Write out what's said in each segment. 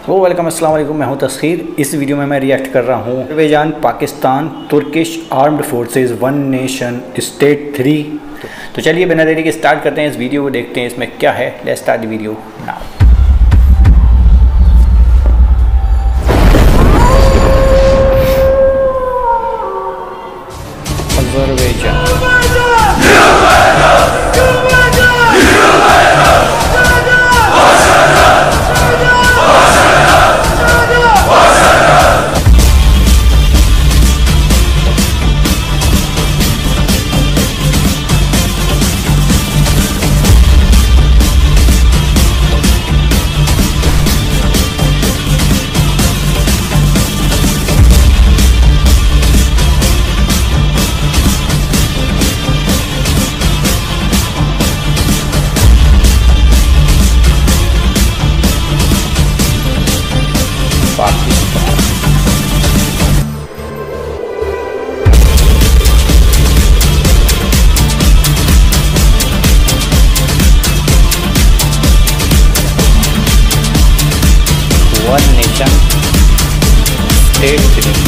Welcome अस्सलाम वालेकुम, मैं हूं तस्खीर। इस वीडियो में मैं रिएक्ट कर रहा हूं Azerbaijan Pakistan Turkish armed forces one nation state 3। तो चलिए बिना देरी के स्टार्ट करते हैं इस वीडियो को, देखते हैं इसमें क्या है। Let's start the video now. Azerbaijan one nation state 3।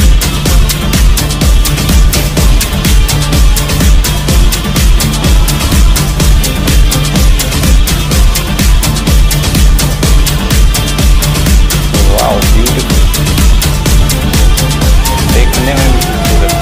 Wow beautiful, देखने में भी खूबसूरत।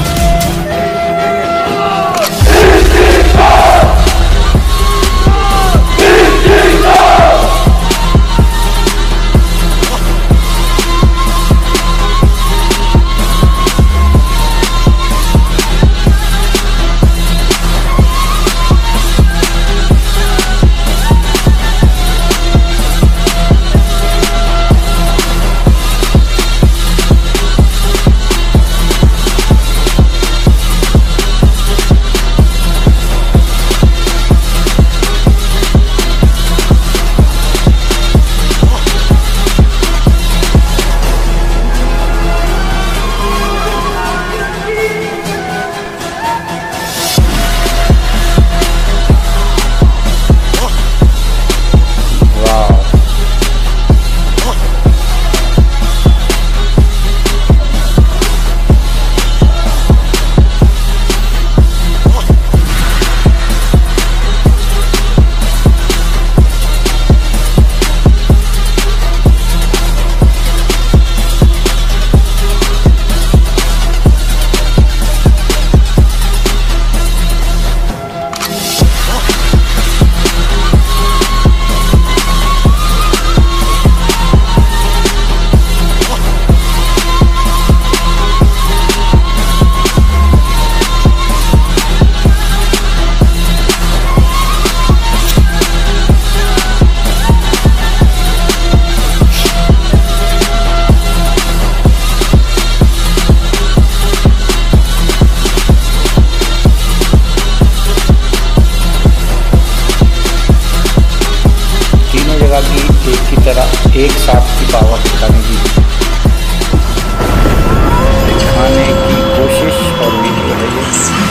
एक की तरह एक साथ की पावर दिखाने की कोशिश और वीडियो है ये।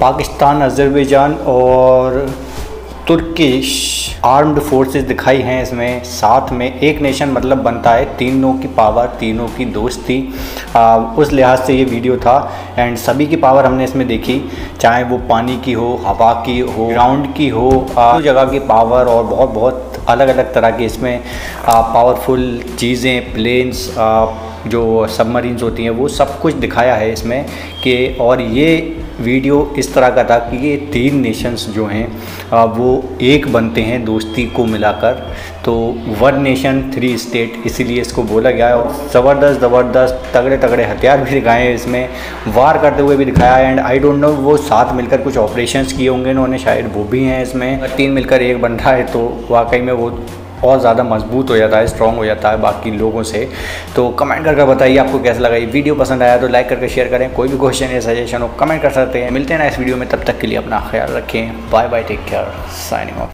पाकिस्तान, अजरबैजान और तुर्किश आर्म्ड फोर्सेस दिखाई हैं इसमें। साथ में एक नेशन मतलब बनता है, तीनों की पावर, तीनों की दोस्ती, उस लिहाज से ये वीडियो था। एंड सभी की पावर हमने इसमें देखी, चाहे वो पानी की हो, हवा की हो, ग्राउंड की हो, जगह की पावर और बहुत अलग अलग तरह की इसमें पावरफुल चीज़ें, प्लेन्स, जो सबमरीन्स होती हैं, वो सब कुछ दिखाया है इसमें कि। और ये वीडियो इस तरह का था कि ये 3 नेशंस जो हैं वो एक बनते हैं दोस्ती को मिलाकर, तो 1 नेशन 3 स्टेट इसीलिए इसको बोला गया है। और ज़बरदस्त तगड़े हथियार भी दिखाए हैं इसमें, वार करते हुए भी दिखाया है। एंड आई डोंट नो वो साथ मिलकर कुछ ऑपरेशंस किए होंगे इन्होंने, शायद वो भी हैं इसमें। अगर 3 मिलकर एक बन रहा है तो वाकई में वो और ज़्यादा मजबूत हो जाता है, स्ट्रॉन्ग हो जाता है बाकी लोगों से। तो कमेंट करके बताइए आपको कैसा लगा ये वीडियो। पसंद आया तो लाइक करके शेयर करें। कोई भी क्वेश्चन या सजेशन हो कमेंट कर सकते हैं। मिलते हैं ना इस वीडियो में, तब तक के लिए अपना ख्याल रखें। Bye bye, take care, signing of.